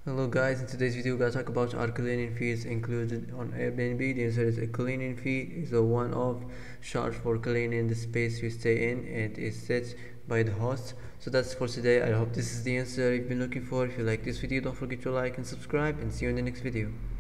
Hello guys, in today's video we're gonna talk about are cleaning fees included on Airbnb. The answer is a cleaning fee is a one-off charge for cleaning the space you stay in and is set by the host. So that's for today. I hope this is the answer you've been looking for. If you like this video, don't forget to like and subscribe, and see you in the next video.